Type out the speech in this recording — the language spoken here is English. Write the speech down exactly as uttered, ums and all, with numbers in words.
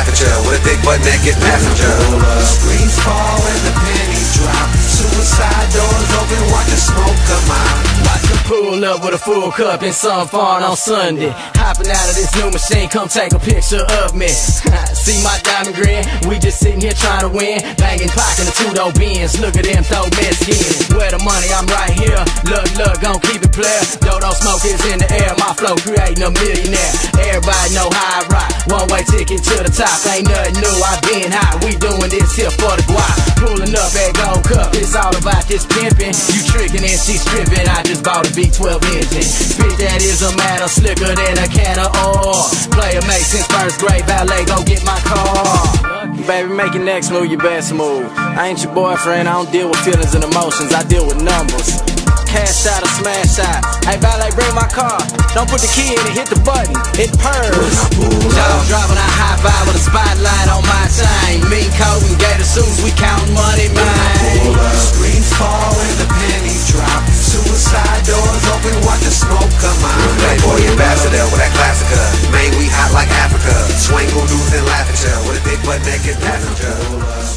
laugh at ya with a big butt naked passenger. Screens fall and the pennies drop. Suicide doors open, watch the smoke come out. Watch them pull up with a full cup and some fun on Sunday. Hopping out of this new machine, come take a picture of me. See my diamond grin, we just sitting here trying to win. Banging, pocking the two-door bins, look at them throw Mexicans. Where the money, I'm right here, look, look, gon' keep it player. Dodo smoke is in the air, my flow creating a millionaire. Everybody know how I rock, one-way ticket to the top. Ain't nothing new, I been hot, we doing this here for the guap. Pulling up at Gold Cup, it's all about this pimping. You tricking and she stripping, I just bought a V twelve engine. Bitch, that is a matter slicker than a can of oil. Player make since first grade, valet, go get my car. Baby, make your next move your best move. I ain't your boyfriend, I don't deal with feelings and emotions, I deal with numbers. Cash out or smash out. Hey, valet, bring my car. Don't put the key in and hit the button, it purrs. Dog driving a high five with a spotlight on my chain. Mean coat and gator suits, we counting money, man. Screens fall and the pennies drop. Suicide doors open, watch the smoke come out. Playboy ambassador with that classica. Man, we hot like Africa. Swing voodoo's and laugh at ya with a big butt naked passenger.